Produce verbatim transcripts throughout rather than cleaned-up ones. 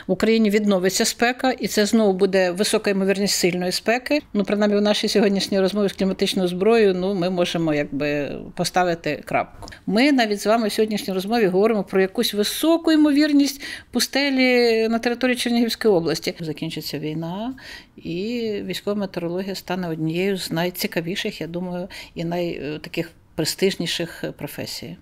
в Україні відновиться спека, і це знову буде висока ймовірність сильної спеки. Ну, принаймні, в нашій сьогоднішній розмові з кліматичною зброєю, ну, ми можемо якби поставити крапку. Ми навіть з вами в сьогоднішній розмові говоримо про якусь високу ймовірність пустелі на території Чернігівської області. Закінчиться війна, і військова метеорологія стане однією з найцікавіших, я думаю, і найтаких престижніших професій.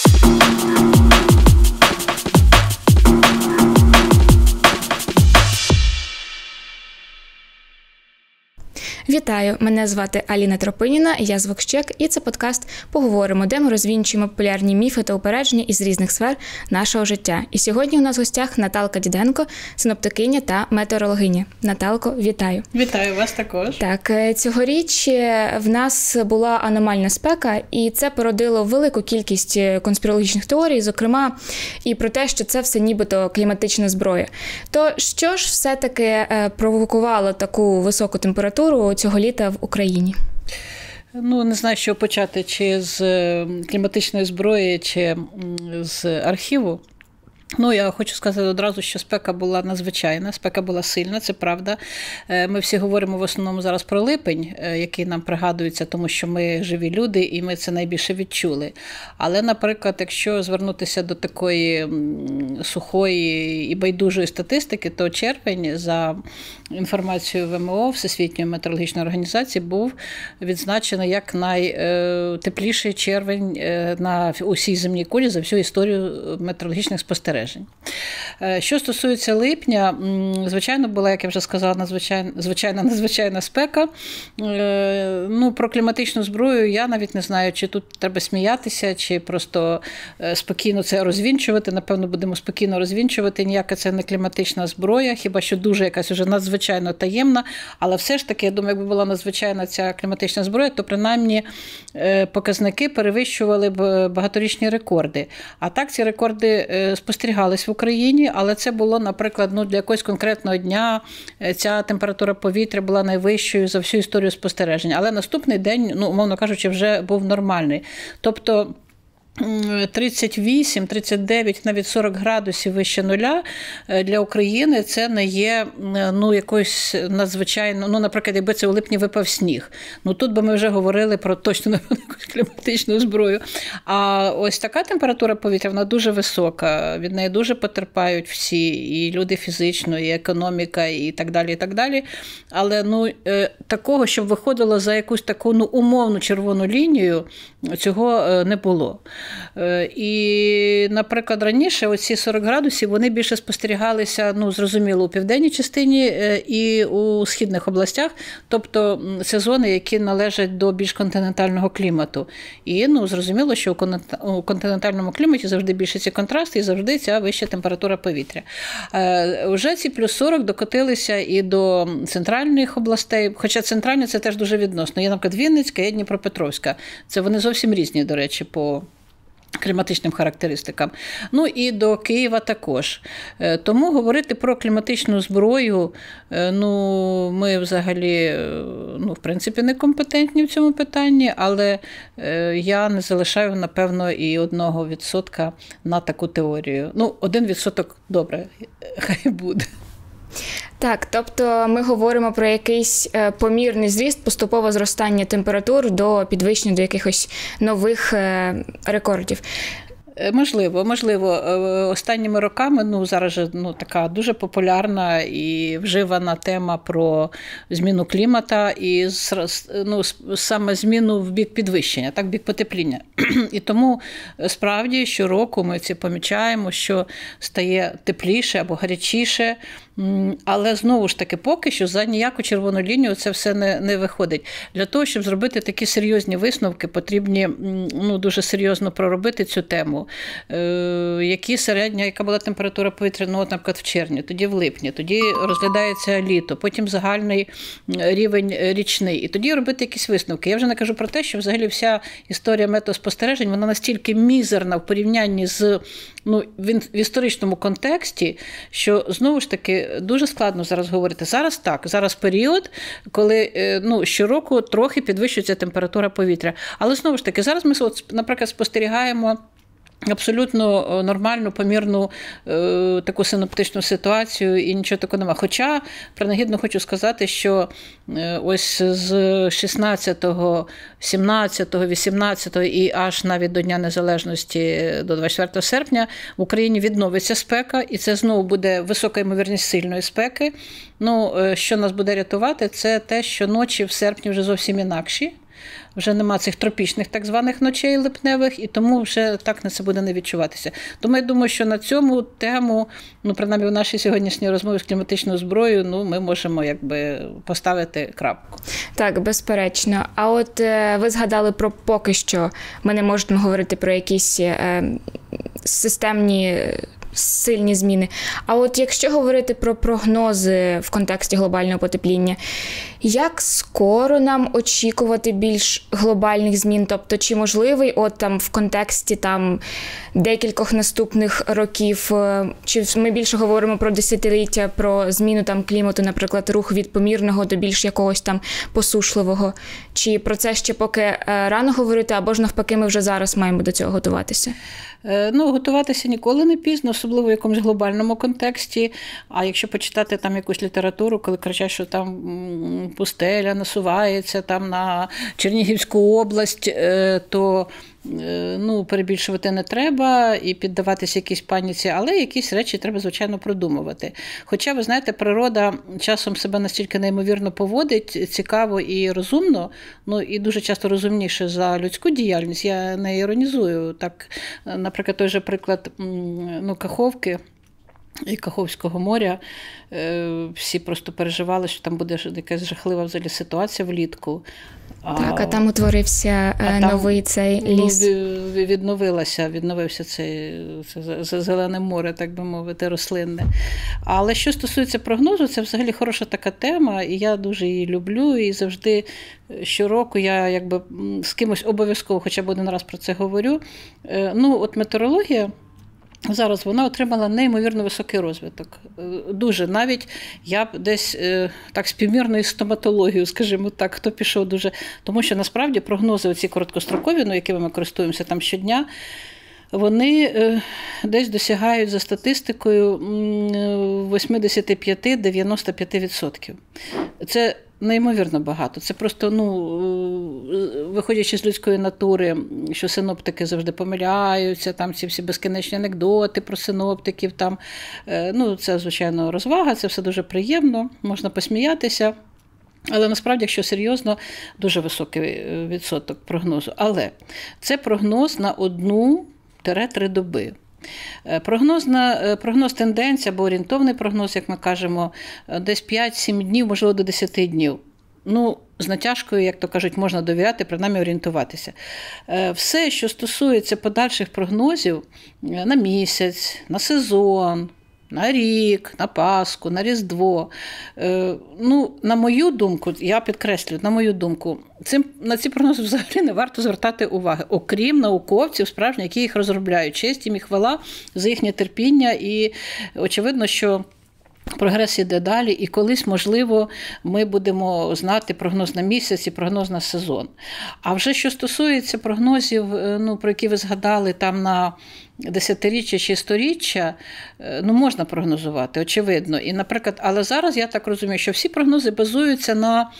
Вітаю! Мене звати Аліна Тропиніна, я звукщик, і це подкаст «Поговоримо», де ми розвінчуємо популярні міфи та упередження із різних сфер нашого життя. І сьогодні у нас в гостях Наталка Діденко, синоптикиня та метеорологиня. Наталко, вітаю! Вітаю вас також! Так, цьогоріч в нас була аномальна спека, і це породило велику кількість конспірологічних теорій, зокрема, і про те, що це все нібито кліматична зброя. То що ж все-таки провокувало таку високу температуру цього літа в Україні? Ну, не знаю, що почати, чи з кліматичної зброї, чи з архіву. Ну, я хочу сказати одразу, що спека була надзвичайна, спека була сильна, це правда. Ми всі говоримо в основному зараз про липень, який нам пригадується, тому що ми живі люди і ми це найбільше відчули. Але, наприклад, якщо звернутися до такої сухої і байдужої статистики, то червень, за інформацією ВМО, Всесвітньої метеорологічної організації, був відзначений як найтепліший червень на усій земній кулі за всю історію метеорологічних спостережень. Що стосується липня, звичайно, була, як я вже сказала, надзвичайна, звичайна, надзвичайна спека. Ну, про кліматичну зброю я навіть не знаю, чи тут треба сміятися, чи просто спокійно це розвінчувати. Напевно, будемо спокійно розвінчувати. Ніяка це не кліматична зброя, хіба що дуже якась уже надзвичайно таємна. Але все ж таки, я думаю, якби була надзвичайна ця кліматична зброя, то принаймні показники перевищували б багаторічні рекорди. А так ці рекорди спостерігаються в Україні, але це було, наприклад, ну, для якогось конкретного дня ця температура повітря була найвищою за всю історію спостережень. Але наступний день, ну, умовно кажучи, вже був нормальний. Тобто тридцять вісім, тридцять дев'ять, навіть сорок градусів вище нуля для України це не є, ну, якоюсь надзвичайно, ну, наприклад, якби це у липні випав сніг. Ну, тут би ми вже говорили про точно якусь кліматичну зброю. А ось така температура повітря, вона дуже висока, від неї дуже потерпають всі, і люди фізично, і економіка, і так далі, і так далі. Але, ну, такого, щоб виходило за якусь таку, ну, умовну червону лінію, цього не було. І, наприклад, раніше оці сорок градусів, вони більше спостерігалися, ну, зрозуміло, у південній частині і у східних областях, тобто це зони, які належать до більш континентального клімату. І, ну, зрозуміло, що у континентальному кліматі завжди більше ці контрасти і завжди ця вища температура повітря. Вже ці плюс сорок докотилися і до центральних областей, хоча центральні це теж дуже відносно. Є, наприклад, Вінницька, є Дніпропетровська. Це вони зовсім різні, до речі, по кліматичним характеристикам. Ну і до Києва також. Тому говорити про кліматичну зброю, ну, ми взагалі, ну, в принципі, не компетентні в цьому питанні, але я не залишаю, напевно, і одного відсотка на таку теорію. Ну, один відсоток добре, хай буде. Так, тобто ми говоримо про якийсь помірний зріст, поступове зростання температур до підвищення до якихось нових рекордів. Можливо, можливо. Останніми роками, ну, зараз же, ну, така дуже популярна і вживана тема про зміну клімата і, ну, саме зміну в бік підвищення, так, в бік потепління. І тому справді щороку ми це помічаємо, що стає тепліше або гарячіше, але знову ж таки поки що за ніяку червону лінію це все не, не виходить. Для того, щоб зробити такі серйозні висновки, потрібні, ну, дуже серйозно проробити цю тему. Е, які середня, яка була температура повітря, ну, от, наприклад, в червні, тоді в липні, тоді розглядається літо, потім загальний рівень річний. І тоді робити якісь висновки. Я вже не кажу про те, що взагалі вся історія метеоспостережень, вона настільки мізерна в порівнянні з, ну, в історичному контексті, що, знову ж таки, дуже складно зараз говорити. Зараз так, зараз період, коли, ну, щороку трохи підвищується температура повітря. Але, знову ж таки, зараз ми, от, наприклад, спостерігаємо абсолютно нормальну, помірну е, таку синоптичну ситуацію і нічого такого немає. Хоча, принагідно хочу сказати, що е, ось з шістнадцятого, сімнадцятого, вісімнадцятого і аж навіть до Дня Незалежності, до двадцять четвертого серпня, в Україні відновиться спека, і це знову буде висока ймовірність сильної спеки. Ну, е, що нас буде рятувати, це те, що ночі в серпні вже зовсім інакші. Вже нема цих тропічних так званих ночей липневих, і тому вже так на це буде не відчуватися. Тому я думаю, що на цьому тему, ну, принаймні в нашій сьогоднішній розмові з кліматичною зброєю, ну, ми можемо якби поставити крапку. Так, безперечно. А от е, ви згадали про поки що, ми не можемо говорити про якісь е, системні сильні зміни. А от якщо говорити про прогнози в контексті глобального потепління, як скоро нам очікувати більш глобальних змін? Тобто, чи можливий от там в контексті там декількох наступних років, чи ми більше говоримо про десятиліття, про зміну там клімату, наприклад, рух від помірного до більш якогось там посушливого? Чи про це ще поки рано говорити, або ж навпаки ми вже зараз маємо до цього готуватися? Ну, готуватися ніколи не пізно, особливо в якомусь глобальному контексті. А якщо почитати там якусь літературу, коли кричать, що там пустеля насувається там на Чернігівську область, то ну, перебільшувати не треба і піддаватися якійсь паніці, але якісь речі треба, звичайно, продумувати. Хоча, ви знаєте, природа часом себе настільки неймовірно поводить, цікаво і розумно, ну і дуже часто розумніше за людську діяльність, я не іронізую. Так, наприклад, той же приклад ну, Каховки і Каховського моря, всі просто переживали, що там буде якась жахлива взагалі ситуація влітку. Так, а там утворився а новий там, цей ліс. Ну, відновилося, відновився цей, це зелене море, так би мовити, рослинне. Але що стосується прогнозу, це взагалі хороша така тема, і я дуже її люблю, і завжди щороку я якби з кимось обов'язково хоча б один раз про це говорю. Ну, от метеорологія зараз вона отримала неймовірно високий розвиток. Дуже. Навіть я б десь так співмірно із стоматологією, скажімо так, хто пішов дуже. Тому що насправді прогнози оці короткострокові, ну, якими ми користуємося там щодня, вони десь досягають за статистикою вісімдесят п'ять - дев'яносто п'ять відсотків. Це неймовірно багато. Це просто, ну, виходячи з людської натури, що синоптики завжди помиляються, там ці всі безкінечні анекдоти про синоптиків, там, ну, це, звичайно, розвага, це все дуже приємно, можна посміятися. Але насправді, якщо серйозно, дуже високий відсоток прогнозу. Але це прогноз на одну-три доби. Прогноз, на, прогноз тенденцій або орієнтовний прогноз, як ми кажемо, десь п'ять-сім днів, можливо, до десять днів. Ну, з натяжкою, як то кажуть, можна довіряти, принаймні орієнтуватися. Все, що стосується подальших прогнозів на місяць, на сезон, на рік, на Пасху, на Різдво. Ну, на мою думку, я підкреслюю, на мою думку, цим, на ці прогнози взагалі не варто звертати уваги, окрім науковців, справжніх, які їх розробляють. Честь їм і хвала за їхнє терпіння, і очевидно, що прогрес іде далі, і колись, можливо, ми будемо знати прогноз на місяць і прогноз на сезон. А вже що стосується прогнозів, ну, про які ви згадали, там на десятиріччя чи сторіччя, ну, можна прогнозувати, очевидно. І, наприклад, але зараз я так розумію, що всі прогнози базуються на,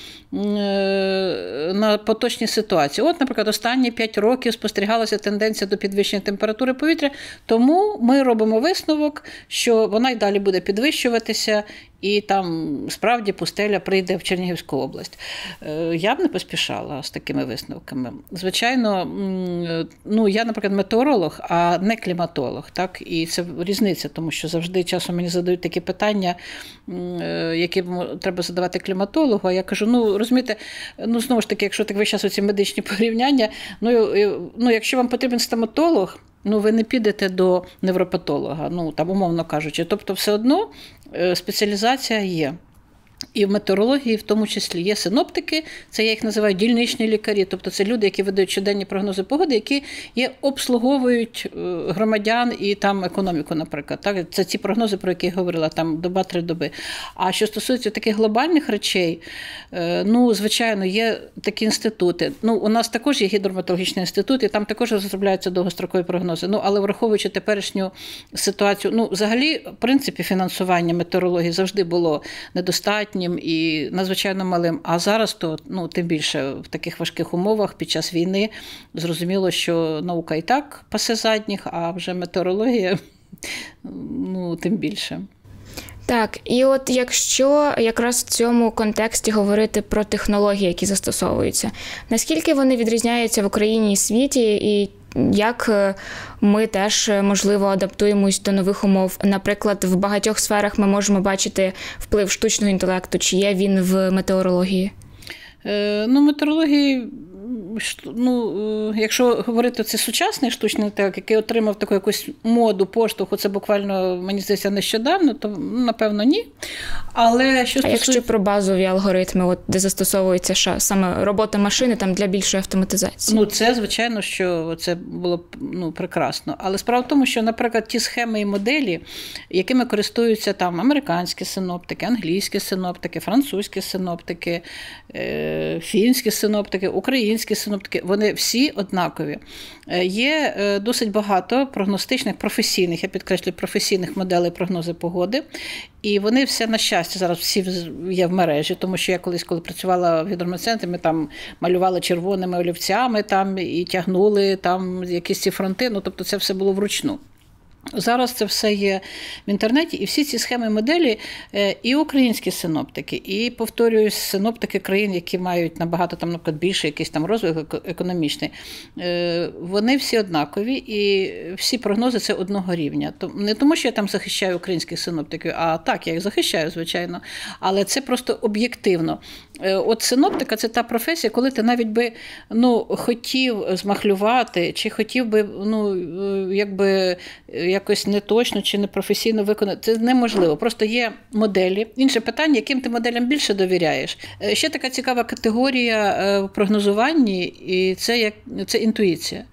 на поточній ситуації. От, наприклад, останні п'ять років спостерігалася тенденція до підвищення температури повітря, тому ми робимо висновок, що вона й далі буде підвищуватися, і там справді пустеля прийде в Чернігівську область. Я б не поспішала з такими висновками. Звичайно, ну, я, наприклад, метеоролог, а не кліматолог. Так? І це різниця, тому що завжди часом мені задають такі питання, які треба задавати кліматологу, а я кажу, ну, розумієте, ну, знову ж таки, якщо так весь час оці медичні порівняння, ну, ну, якщо вам потрібен стоматолог, ну, ви не підете до невропатолога, ну, там, умовно кажучи. Тобто, все одно спеціалізація є. І в метеорології в тому числі є синоптики, це я їх називаю дільничні лікарі, тобто це люди, які видають щоденні прогнози погоди, які є, обслуговують громадян і там економіку, наприклад. Так? Це ці прогнози, про які я говорила, там доба-три доби. А що стосується таких глобальних речей, ну, звичайно, є такі інститути. Ну, у нас також є гідрометеорологічний інститут, і там також розробляються довгострокові прогнози. Ну, але враховуючи теперішню ситуацію, ну, взагалі, в принципі, фінансування метеорології завжди було недостатньо і надзвичайно малим. А зараз то, ну, тим більше в таких важких умовах під час війни зрозуміло, що наука і так пасе задніх, а вже метеорологія, ну, тим більше. Так, і от якщо якраз в цьому контексті говорити про технології, які застосовуються, наскільки вони відрізняються в Україні і світі, і як ми теж, можливо, адаптуємось до нових умов? Наприклад, в багатьох сферах ми можемо бачити вплив штучного інтелекту, чи є він в метеорології? Е, ну, метеорології, ну, якщо говорити, це сучасний штучний інтелект, який отримав таку якусь моду, поштовху, це буквально, мені здається, нещодавно, то, напевно, ні. Але що стосується... А якщо про базові алгоритми, от, де застосовується ша, саме робота машини там, для більшої автоматизації? Ну, це, звичайно, що це було б, ну, прекрасно. Але справа в тому, що, наприклад, ті схеми і моделі, якими користуються там американські синоптики, англійські синоптики, французькі синоптики, е- фінські синоптики, українські синоптики, вони всі однакові. Є досить багато прогностичних, професійних, я підкреслюю, професійних моделей прогнозу погоди, і вони все, на щастя, зараз всі є в мережі, тому що я колись, коли працювала в гідрометцентрі, ми там малювали червоними олівцями там, і тягнули там якісь ці фронти, ну, тобто це все було вручну. Зараз це все є в інтернеті, і всі ці схеми моделі, і українські синоптики, і, повторююсь, синоптики країн, які мають набагато там, наприклад, більше якийсь там розвиток економічний, вони всі однакові, і всі прогнози це одного рівня. Не тому, що я там захищаю українських синоптиків, а так, я їх захищаю, звичайно, але це просто об'єктивно. От синоптика – це та професія, коли ти навіть би, ну, хотів змахлювати, чи хотів би, ну, якби якось неточно чи непрофесійно виконати. Це неможливо. Просто є моделі. Інше питання, яким ти моделям більше довіряєш. Ще така цікава категорія в прогнозуванні, і це, як, це інтуїція.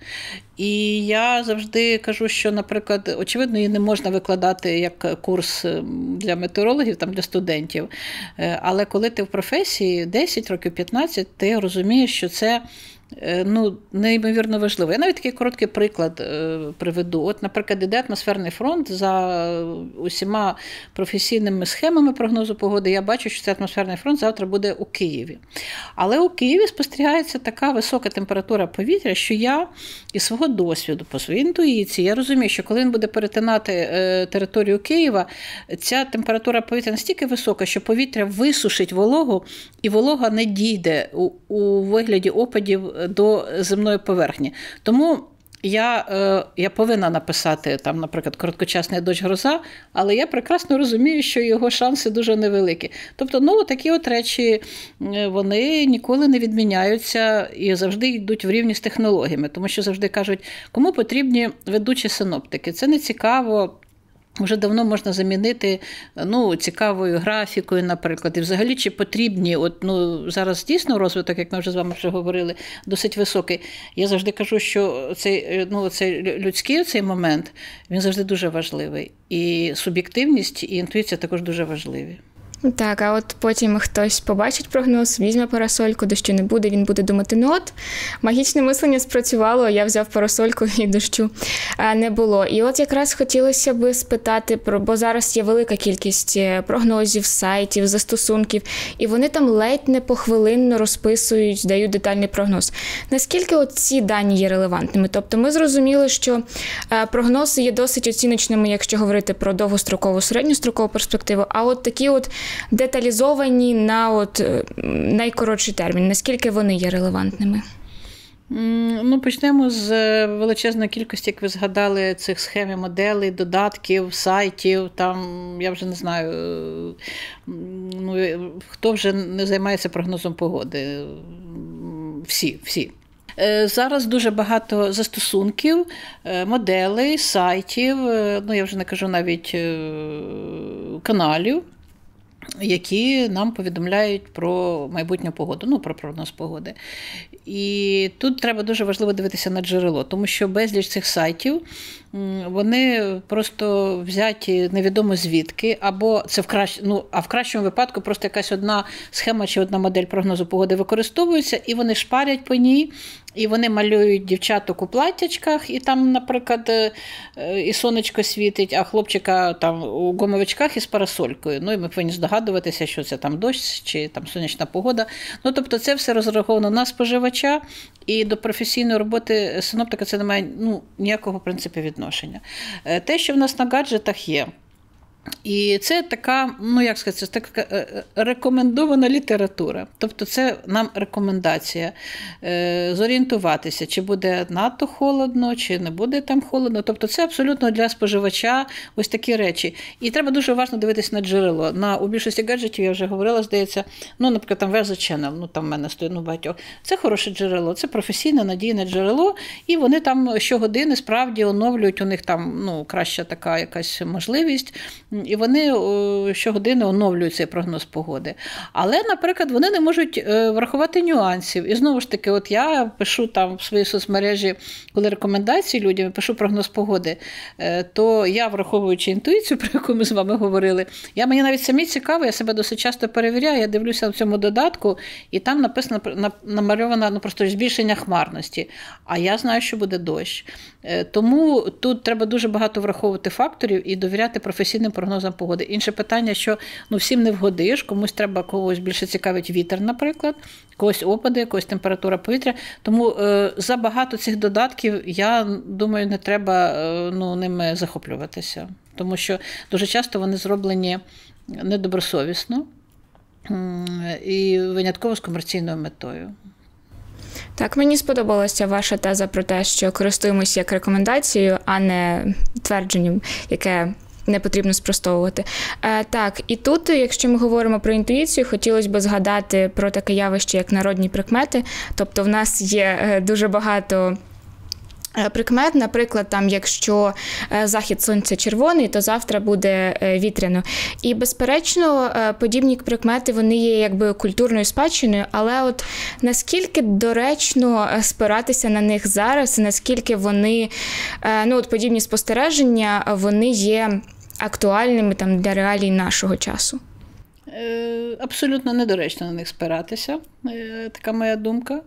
І я завжди кажу, що, наприклад, очевидно, її не можна викладати як курс для метеорологів, там, для студентів. Але коли ти в професії десять років, п'ятнадцять, ти розумієш, що це, ну, неймовірно важливо. Я навіть такий короткий приклад приведу. От, наприклад, іде атмосферний фронт за усіма професійними схемами прогнозу погоди. Я бачу, що цей атмосферний фронт завтра буде у Києві. Але у Києві спостерігається така висока температура повітря, що я із свого досвіду, по своїй інтуїції, я розумію, що коли він буде перетинати територію Києва, ця температура повітря настільки висока, що повітря висушить вологу, і волога не дійде у, у вигляді опадів до земної поверхні. Тому я, я повинна написати, там, наприклад, короткочасний дощ, гроза, але я прекрасно розумію, що його шанси дуже невеликі. Тобто, ну, такі от речі, вони ніколи не відміняються і завжди йдуть в рівні з технологіями, тому що завжди кажуть, кому потрібні ведучі синоптики. Це не цікаво. Вже давно можна замінити, ну, цікавою графікою, наприклад. І взагалі, чи потрібні, от, ну, зараз дійсно розвиток, як ми вже з вами вже говорили, досить високий. Я завжди кажу, що цей, ну, цей людський цей момент, він завжди дуже важливий. І суб'єктивність, і інтуїція також дуже важливі. Так, а от потім хтось побачить прогноз, візьме парасольку, дощу не буде, він буде думати, ну от, магічне мислення спрацювало, я взяв парасольку і дощу не було. І от якраз хотілося би спитати, бо зараз є велика кількість прогнозів, сайтів, застосунків, і вони там ледь не похвилинно розписують, дають детальний прогноз. Наскільки от ці дані є релевантними? Тобто ми зрозуміли, що прогнози є досить оціночними, якщо говорити про довгострокову, середньострокову перспективу, а от такі от деталізовані на от найкоротший термін. Наскільки вони є релевантними? Ну, почнемо з величезної кількості, як ви згадали, цих схем і моделей, додатків, сайтів, там, я вже не знаю, ну, хто вже не займається прогнозом погоди. Всі, всі. Зараз дуже багато застосунків, моделей, сайтів, ну, я вже не кажу навіть каналів, які нам повідомляють про майбутню погоду, ну, про прогноз погоди. І тут треба дуже важливо дивитися на джерело, тому що безліч цих сайтів, вони просто взяті невідомо звідки, або це в кращ... ну, а в кращому випадку просто якась одна схема чи одна модель прогнозу погоди використовується, і вони шпарять по ній, і вони малюють дівчаток у платтячках, і там, наприклад, і сонечко світить, а хлопчика там у гумовичках із парасолькою. Ну, і ми повинні здогадуватися, що це там дощ чи там сонячна погода. Ну, тобто це все розраховано на споживача, і до професійної роботи синоптика це не має ну, ніякого, в принципі, відношення. Те, що в нас на гаджетах є, і це така, ну як сказати, це така рекомендована література. Тобто це нам рекомендація е, зорієнтуватися, чи буде надто холодно, чи не буде там холодно. Тобто це абсолютно для споживача ось такі речі. І треба дуже уважно дивитися на джерело. На, у більшості гаджетів, я вже говорила, здається, ну, наприклад, там Weather Channel, ну там в мене стоїть, ну, багатьох. Це хороше джерело, це професійне, надійне джерело, і вони там щогодини справді оновлюють, у них там, ну, краща така якась можливість, і вони щогодини оновлюють цей прогноз погоди. Але, наприклад, вони не можуть врахувати нюансів. І знову ж таки, от я пишу там в своїй соцмережі, коли рекомендації людям, пишу прогноз погоди, то я, враховуючи інтуїцію, про яку ми з вами говорили, я, мені навіть самі цікаво, я себе досить часто перевіряю, я дивлюся в цьому додатку, і там написано, намальовано ну, просто збільшення хмарності. А я знаю, що буде дощ. Тому тут треба дуже багато враховувати факторів і довіряти професійним прогнозам погоди. Інше питання, що ну, всім не вгодиш, комусь треба, когось більше цікавить вітер, наприклад, когось опади, когось температура повітря. Тому е, за багато цих додатків, я думаю, не треба е, ну, ними захоплюватися. Тому що дуже часто вони зроблені недобросовісно е, і винятково з комерційною метою. Так, мені сподобалася ваша теза про те, що користуємося як рекомендацією, а не твердженням, яке не потрібно спростовувати. Е, так, і тут, якщо ми говоримо про інтуїцію, хотілося б згадати про таке явище, як народні прикмети. Тобто в нас є дуже багато прикмет, наприклад, там, якщо захід сонця червоний, то завтра буде вітряно. І, безперечно, подібні прикмети, вони є якби культурною спадщиною, але от наскільки доречно спиратися на них зараз, наскільки вони, ну, от подібні спостереження, вони є актуальними там для реалій нашого часу? Абсолютно недоречно на них спиратися, така моя думка.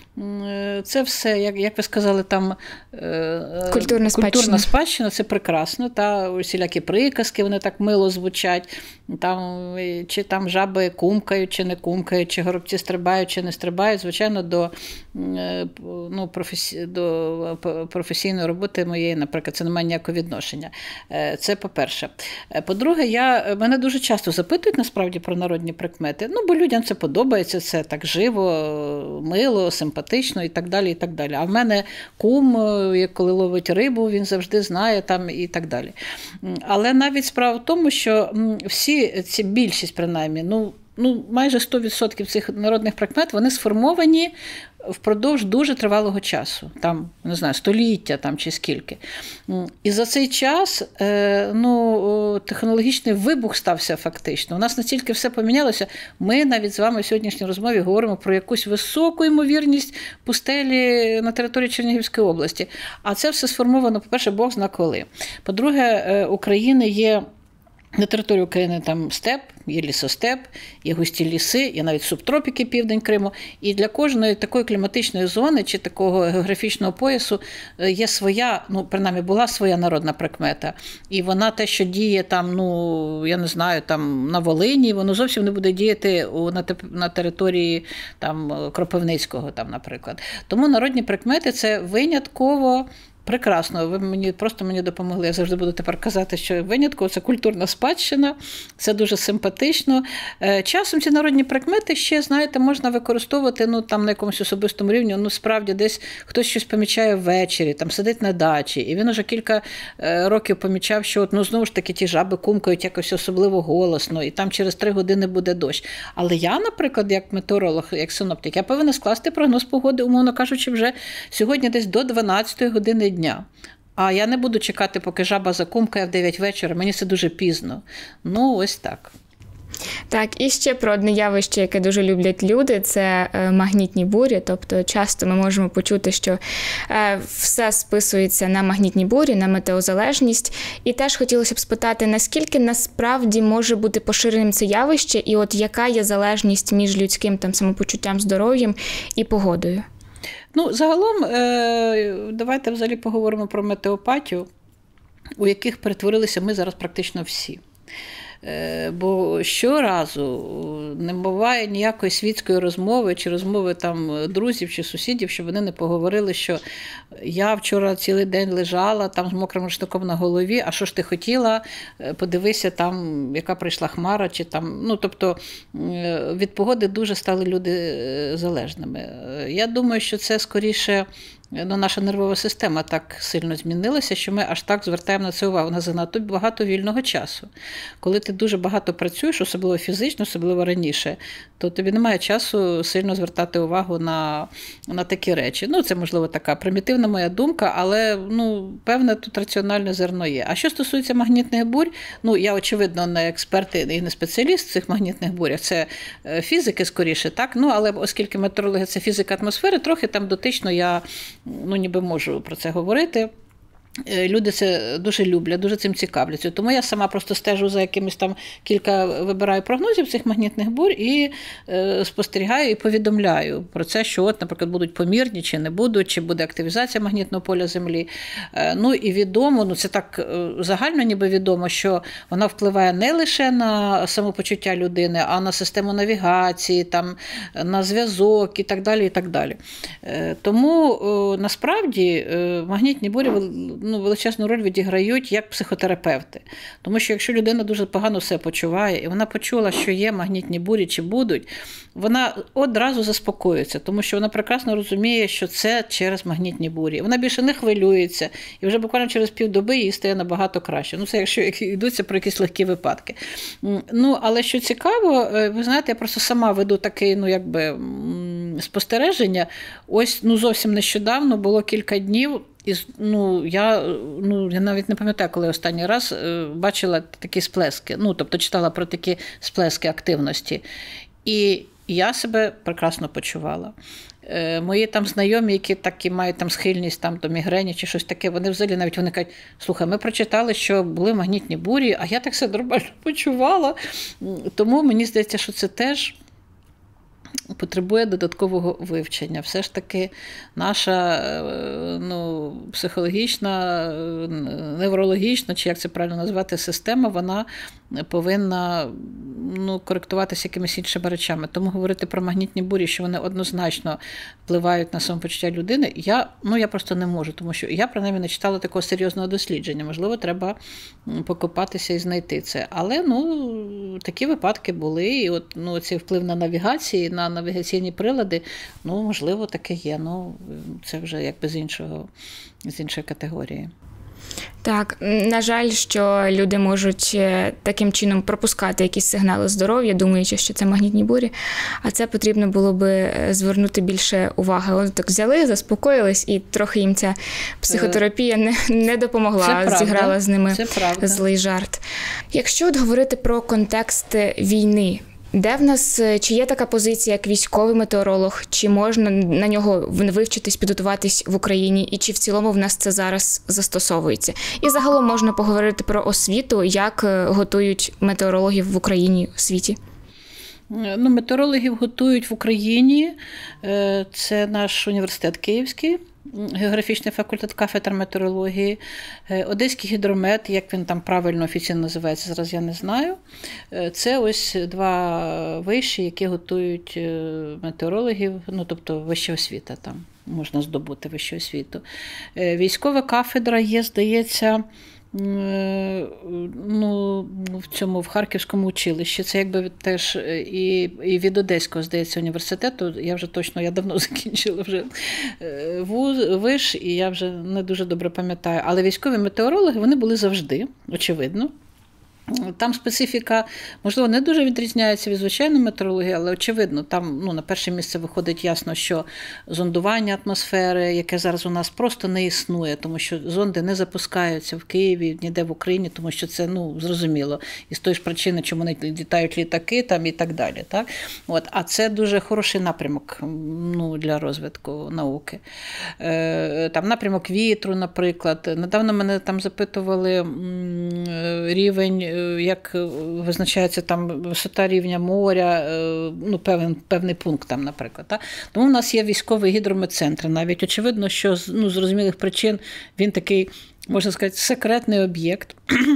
Це все, як, як ви сказали, там культурна спадщина. Культурна спадщина, це прекрасно, та усілякі приказки, вони так мило звучать, там, чи там жаби кумкають, чи не кумкають, чи горобці стрибають, чи не стрибають, звичайно, до, ну, професі... до професійної роботи моєї, наприклад, це не має ніякого відношення. Це по-перше. По-друге, я, мене дуже часто запитують, насправді, про народні прикмети, ну, бо людям це подобається, це так живо, мило, симпатично і так далі, і так далі. А в мене кум, коли ловить рибу, він завжди знає там і так далі. Але навіть справа в тому, що всі ці, більшість принаймні, ну, ну майже сто відсотків цих народних прикмет, вони сформовані впродовж дуже тривалого часу, там, не знаю, століття там, чи скільки. І за цей час ну, технологічний вибух стався фактично. У нас настільки все помінялося, ми навіть з вами в сьогоднішній розмові говоримо про якусь високу ймовірність пустелі на території Чернігівської області. А це все сформовано, по-перше, Бог зна коли. По-друге, України є на території України там степ, є лісостеп, є густі ліси, є навіть субтропіки, південь Криму. І для кожної такої кліматичної зони чи такого географічного поясу є своя, ну, принаймні, була своя народна прикмета. І вона те, що діє там, ну, я не знаю, там на Волині, воно зовсім не буде діяти на, на території там Кропивницького, там, наприклад. Тому народні прикмети – це винятково прекрасно, ви мені просто мені допомогли. Я завжди буду тепер казати, що винятково це культурна спадщина, це дуже симпатично. Часом ці народні прикмети ще, знаєте, можна використовувати, ну, там на якомусь особистому рівні, ну, справді десь хтось щось помічає ввечері, там сидить на дачі, і він уже кілька років помічав, що от, ну, знову ж таки ті жаби кумкають якось особливо голосно, і там через три години буде дощ. Але я, наприклад, як метеоролог, як синоптик, я повинна скласти прогноз погоди, умовно кажучи, вже сьогодні десь до дванадцятої години дня. А я не буду чекати, поки жаба закумкає в дев'ять вечора. Мені це дуже пізно. Ну, ось так. Так, і ще про одне явище, яке дуже люблять люди, це магнітні бурі. Тобто часто ми можемо почути, що все списується на магнітні бурі, на метеозалежність. І теж хотілося б спитати, наскільки насправді може бути поширеним це явище, і от яка є залежність між людським там самопочуттям, здоров'ям і погодою? Ну, загалом, давайте взагалі поговоримо про метеопатію, у яких перетворилися ми зараз практично всі. Бо щоразу не буває ніякої світської розмови, чи розмови там друзів, чи сусідів, щоб вони не поговорили, що я вчора цілий день лежала там з мокрим рушником на голові, а що ж ти хотіла, подивися там, яка прийшла хмара, чи там, ну, тобто від погоди дуже стали люди залежними. Я думаю, що це скоріше Ну, наша нервова система так сильно змінилася, що ми аж так звертаємо на це увагу. У нас занадто багато вільного часу. Коли ти дуже багато працюєш, особливо фізично, особливо раніше, то тобі немає часу сильно звертати увагу на, на такі речі. Ну, це, можливо, така примітивна моя думка, але, ну, певне, тут раціональне зерно є. А що стосується магнітних бурь, ну, я, очевидно, не експерт і не спеціаліст в цих магнітних бурях, це фізики, скоріше, так? Ну, але оскільки метеорологія – це фізика атмосфери, трохи там дотично я ну, ніби можу про це говорити. Люди це дуже люблять, дуже цим цікавляться. Тому я сама просто стежу за якимись там кілька, вибираю прогнозів цих магнітних бурь і е, спостерігаю і повідомляю про це, що от, наприклад, будуть помірні чи не будуть, чи буде активізація магнітного поля Землі. Е, ну і відомо, ну це так загально ніби відомо, що вона впливає не лише на самопочуття людини, а на систему навігації, там, на зв'язок і так далі, і так далі. Е, тому е, насправді е, магнітні бурі ну, величезну роль відіграють як психотерапевти. Тому що якщо людина дуже погано себе почуває, і вона почула, що є магнітні бурі чи будуть, вона одразу заспокоюється, тому що вона прекрасно розуміє, що це через магнітні бурі. Вона більше не хвилюється, і вже буквально через півдоби їй стає набагато краще. Ну, це якщо йдуться про якісь легкі випадки. Ну, але що цікаво, ви знаєте, я просто сама веду таке, ну, якби, спостереження. Ось, ну, зовсім нещодавно, було кілька днів, і, ну, я, ну, я навіть не пам'ятаю, коли останній раз бачила такі сплески, ну, тобто читала про такі сплески активності. І я себе прекрасно почувала. Мої там знайомі, які такі мають там схильність там, до мігрені чи щось таке, вони взагалі навіть вони кажуть, слухай, ми прочитали, що були магнітні бурі, а я так себе нормально почувала. Тому мені здається, що це теж потребує додаткового вивчення. Все ж таки наша ну, психологічна, неврологічна, чи як це правильно назвати, система, вона повинна ну, коректуватися якимись іншими речами. Тому говорити про магнітні бурі, що вони однозначно впливають на самопочуття людини, я, ну, я просто не можу, тому що я, принаймні, не читала такого серйозного дослідження. Можливо, треба покопатися і знайти це. Але, ну, такі випадки були, і от, ну, цей вплив на навігації, на навігаційні прилади, ну, можливо, таке є. Ну, це вже якби з іншого, з іншої категорії. Так, на жаль, що люди можуть таким чином пропускати якісь сигнали здоров'я, думаючи, що це магнітні бурі, а це потрібно було би звернути більше уваги. Вони так взяли, заспокоїлись, і трохи їм ця психотерапія не, не допомогла, зіграла з ними злий жарт. Якщо от говорити про контекст війни, де в нас, чи є така позиція, як військовий метеоролог, чи можна на нього вивчитись, підготуватись в Україні, і чи в цілому в нас це зараз застосовується? І загалом можна поговорити про освіту, як готують метеорологів в Україні, в світі? Ну, метеорологів готують в Україні, це наш університет Київський, географічний факультет, кафедра метеорології, Одеський гідромет, як він там правильно офіційно називається, зараз я не знаю. Це ось два виші, які готують метеорологів, ну, тобто вища освіта там, можна здобути вищу освіту. Військова кафедра є, здається, ну, в цьому, в Харківському училищі. Це якби теж і, і від Одеського, здається, університету. Я вже точно, я давно закінчила вже вуз, виш, і я вже не дуже добре пам'ятаю. Але військові метеорологи, вони були завжди, очевидно. Там специфіка, можливо, не дуже відрізняється від звичайної метеорології, але, очевидно, там ну, на перше місце виходить ясно, що зондування атмосфери, яке зараз у нас просто не існує, тому що зонди не запускаються в Києві, ніде в Україні, тому що це, ну, зрозуміло, і з тої ж причини, чому не літають літаки там і так далі. Так? От, а це дуже хороший напрямок, ну, для розвитку науки. Е, там напрямок вітру, наприклад. Недавно мене там запитували рівень, як визначається там висота рівня моря, ну, певний, певний пункт там, наприклад. Так? Тому в нас є військовий гідрометцентр. Навіть очевидно, що з ну, зрозумілих причин він такий, можна сказати, секретний об'єкт.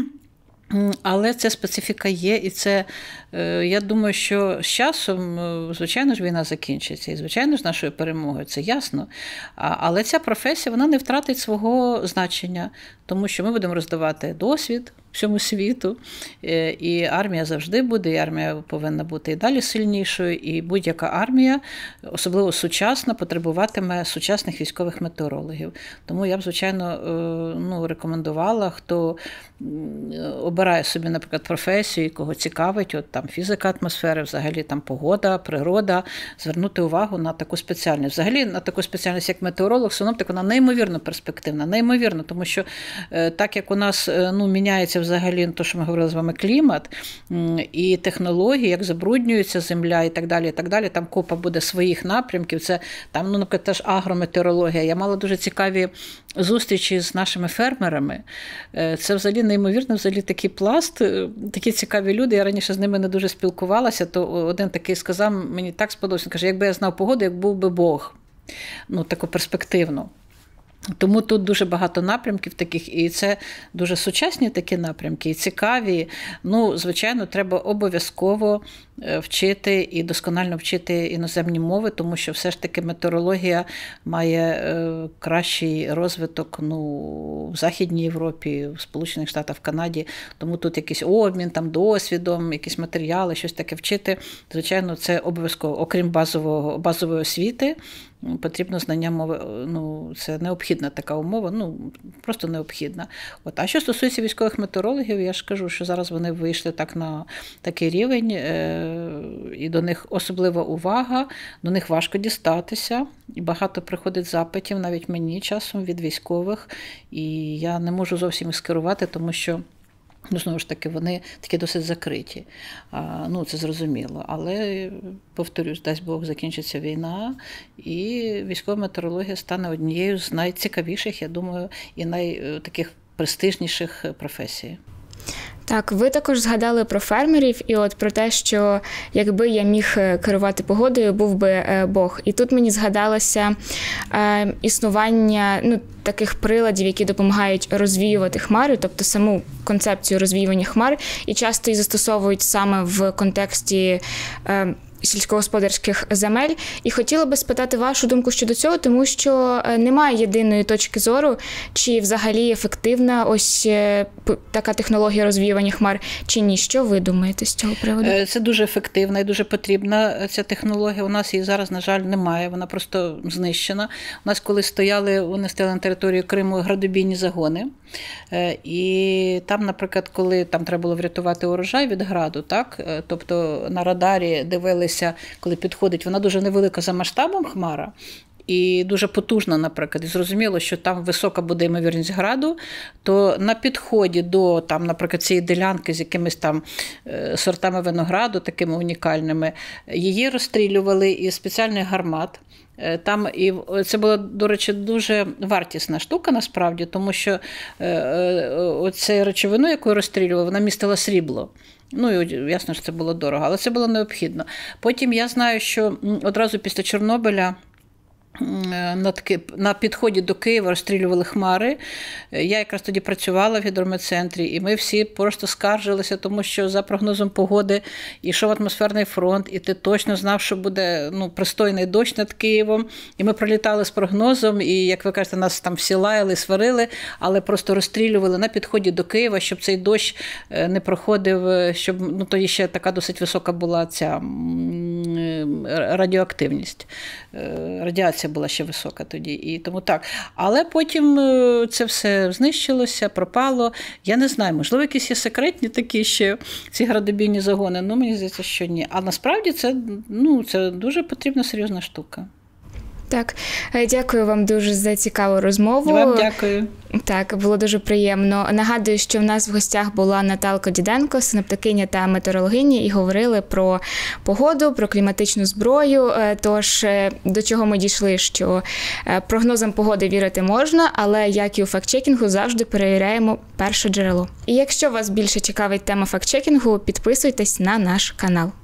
Але це специфіка є, і це, я думаю, що з часом, звичайно ж, війна закінчиться, і, звичайно ж, нашою перемогою, це ясно. Але ця професія, вона не втратить свого значення, тому що ми будемо роздавати досвід всьому світу, і армія завжди буде, і армія повинна бути і далі сильнішою, і будь-яка армія, особливо сучасна, потребуватиме сучасних військових метеорологів. Тому я б, звичайно, ну, рекомендувала, хто обирає собі, наприклад, професію, кого цікавить, от там фізика атмосфери, взагалі там погода, природа, звернути увагу на таку спеціальність. Взагалі на таку спеціальність, як метеоролог, синоптик, вона неймовірно перспективна, неймовірно, тому що так як у нас, ну, міняється взагалі, то, що ми говорили з вами, клімат і технології, як забруднюється земля і так далі, і так далі, там купа буде своїх напрямків, це там, ну, наприклад, теж агрометеорологія. Я мала дуже цікаві зустрічі з нашими фермерами. Це взагалі неймовірно, взагалі такий пласт, такі цікаві люди. Я раніше з ними не дуже спілкувалася, то один такий сказав, мені так сподобався, він каже, якби я знав погоду, як був би Бог. Ну, таку перспективну. Тому тут дуже багато напрямків таких, і це дуже сучасні такі напрямки, і цікаві. Ну, звичайно, треба обов'язково вчити і досконально вчити іноземні мови, тому що все ж таки метеорологія має кращий розвиток, ну, в Західній Європі, в Сполучених Штатах, в Канаді. Тому тут якийсь обмін, там, досвідом, якісь матеріали, щось таке вчити. Звичайно, це обов'язково, окрім базового, базової освіти, потрібно знання мови, ну, це необхідна така умова, ну, просто необхідна. От. А що стосується військових метеорологів, я ж кажу, що зараз вони вийшли так на такий рівень, і до них особлива увага, до них важко дістатися, і багато приходить запитів, навіть мені часом, від військових, і я не можу зовсім їх скерувати, тому що, ну, знову ж таки, вони такі досить закриті. А, ну, це зрозуміло. Але, повторюсь, дасть Бог, закінчиться війна, і військова метеорологія стане однією з найцікавіших, я думаю, і найтаких престижніших професій. Так, ви також згадали про фермерів і от про те, що якби я міг керувати погодою, був би Бог. І тут мені згадалося е, існування, ну, таких приладів, які допомагають розвіювати хмари, тобто саму концепцію розвіювання хмар, і часто її застосовують саме в контексті е, сільськогосподарських земель. І хотіла би спитати вашу думку щодо цього, тому що немає єдиної точки зору, чи взагалі ефективна ось така технологія розвіювання хмар, чи ні. Що ви думаєте з цього приводу? Це дуже ефективна і дуже потрібна ця технологія. У нас її зараз, на жаль, немає, вона просто знищена. У нас коли стояли, вони стояли на території Криму градобійні загони, і там, наприклад, коли там треба було врятувати урожай від граду, так, тобто на радарі дивилися, коли підходить, вона дуже невелика за масштабом хмара, і дуже потужна, наприклад, і зрозуміло, що там висока буде ймовірність граду, то на підході до, там, наприклад, цієї ділянки з якимись там сортами винограду, такими унікальними, її розстрілювали із спеціальних гармат. Там, і це була, до речі, дуже вартісна штука, насправді, тому що оцю речовину, яку розстрілювали, вона містила срібло. Ну, і ясно, що це було дорого, але це було необхідно. Потім я знаю, що одразу після Чорнобиля на підході до Києва розстрілювали хмари. Я якраз тоді працювала в гідрометцентрі, і ми всі просто скаржилися, тому що за прогнозом погоди йшов атмосферний фронт, і ти точно знав, що буде, ну, пристойний дощ над Києвом. І ми пролітали з прогнозом, і, як ви кажете, нас там всі лаяли, сварили, але просто розстрілювали на підході до Києва, щоб цей дощ не проходив, щоб, ну, тоді ще така досить висока була ця радіоактивність. Радіація була ще висока тоді, і тому так. Але потім це все знищилося, пропало. Я не знаю, можливо, якісь є секретні такі ще ці градобійні загони, ну, мені здається, що ні. А насправді це, ну, це дуже потрібна серйозна штука. Так, дякую вам дуже за цікаву розмову. Вам дякую. Так, було дуже приємно. Нагадую, що в нас в гостях була Наталка Діденко, синоптикиня та метеорологиня, і говорили про погоду, про кліматичну зброю. Тож, до чого ми дійшли, що прогнозам погоди вірити можна, але, як і у фактчекінгу, завжди перевіряємо перше джерело. І якщо вас більше цікавить тема фактчекінгу, підписуйтесь на наш канал.